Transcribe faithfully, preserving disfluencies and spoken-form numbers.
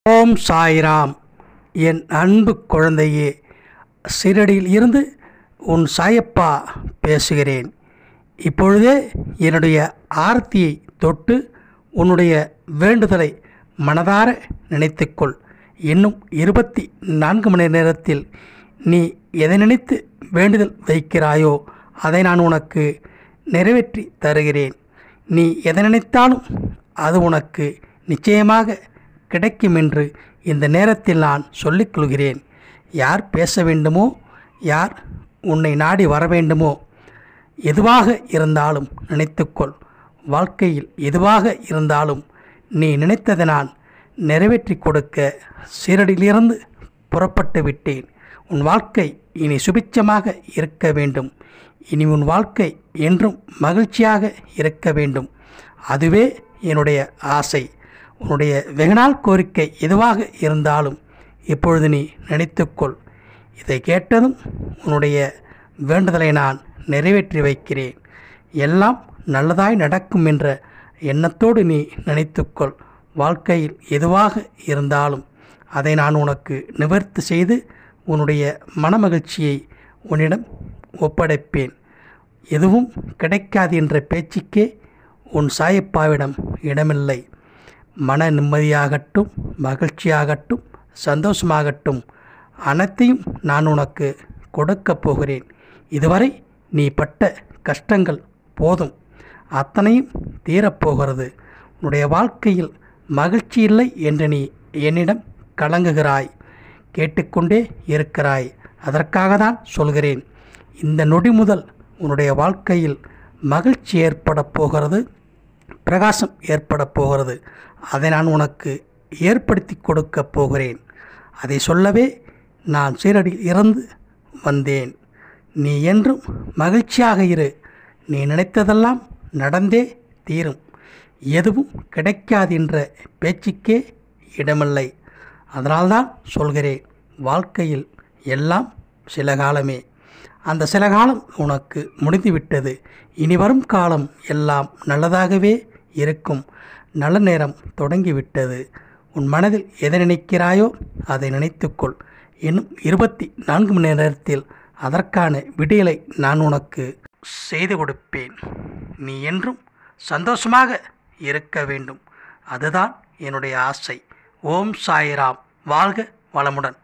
ஓம் சாய்ராம். என் அன்பு குழந்தையே, சிரடியில் இருந்து உன் சாயப்பா பேசுகிறேன். இப்பொழுதே என்னுடைய ஆரத்தியை தொட்டு உன்னுடைய வேண்டுதலை மனதார நினைத்துக்கொள். இன்னும் இருபத்தி நான்கு மணி நேரத்தில் நீ எதை நினைத்து வேண்டுதல் வைக்கிறாயோ அதை நான் உனக்கு நிறைவேற்றி தருகிறேன். நீ எதை நினைத்தாலும் அது உனக்கு நிச்சயமாக கிடைக்கும் என்று இந்த நேரத்தில் நான் சொல்லிக்கொள்கிறேன். யார் பேச வேண்டுமோ, யார் உன்னை நாடி வர வேண்டுமோ, எதுவாக இருந்தாலும் நினைத்துக்கொள். வாழ்க்கையில் எதுவாக இருந்தாலும் நீ நினைத்ததை நான் நிறைவேற்றி கொடுக்க சீரடியிலிருந்து புறப்பட்டு விட்டேன். உன் வாழ்க்கை இனி சுபிட்சமாக இருக்க வேண்டும். இனி உன் வாழ்க்கை என்றும் மகிழ்ச்சியாக இருக்க வேண்டும். அதுவே என்னுடைய ஆசை. உன்னுடைய வெகுநாள் கோரிக்கை எதுவாக இருந்தாலும் இப்பொழுது நீ நினைத்துக்கொள். இதை கேட்டதும் உன்னுடைய வேண்டுதலை நான் நிறைவேற்றி வைக்கிறேன். எல்லாம் நல்லதாய் நடக்கும் என்ற எண்ணத்தோடு நீ நினைத்துக்கொள். வாழ்க்கையில் எதுவாக இருந்தாலும் அதை நான் உனக்கு நிவர்த்தி செய்து உன்னுடைய மனமகிழ்ச்சியை உன்னிடம் ஒப்படைப்பேன். எதுவும் கிடைக்காது என்ற பேச்சுக்கே உன் சாயப்பாவிடம் இடமில்லை. மன நிம்மதியாகட்டும், மகிழ்ச்சியாகட்டும், சந்தோஷமாகட்டும், அனைத்தையும் நான் உனக்கு கொடுக்கப் போகிறேன். இதுவரை நீ பட்ட கஷ்டங்கள் போதும், அத்தனையும் தீரப்போகிறது. உன்னுடைய வாழ்க்கையில் மகிழ்ச்சி இல்லை என்று நீ என்னிடம் கலங்குகிறாய், கேட்டுக்கொண்டே இருக்கிறாய். அதற்காக தான் சொல்கிறேன். இந்த நொடி முதல் உன்னுடைய வாழ்க்கையில் மகிழ்ச்சி ஏற்பட போகிறது, பிரகாசம் ஏற்பட போகிறது. அதை நான் உனக்கு ஏற்படுத்தி கொடுக்கப் போகிறேன். அதை சொல்லவே நான் சீரடியில் இருந்து வந்தேன். நீ என்றும் மகிழ்ச்சியாக இரு. நீ நினைத்ததெல்லாம் நடந்தே தீரும். எதுவும் கிடைக்காது என்ற பேச்சுக்கே இடமில்லை. அதனால்தான் சொல்கிறேன், வாழ்க்கையில் எல்லாம் சில காலமே. அந்த சில காலம் உனக்கு முடிந்துவிட்டது. இனி வரும் காலம் எல்லாம் நல்லதாகவே இருக்கும். நல்ல நேரம் தொடங்கிவிட்டது. உன் மனதில் எதை நினைக்கிறாயோ அதை நினைத்துக்கொள். இன்னும் இருபத்தி நான்கு மணி நேரத்தில் அதற்கான விடியலை நான் உனக்கு செய்து கொடுப்பேன். நீ என்றும் சந்தோஷமாக இருக்க வேண்டும். அதுதான் என்னுடைய ஆசை. ஓம் சாய்ராம். வாழ்க வளமுடன்.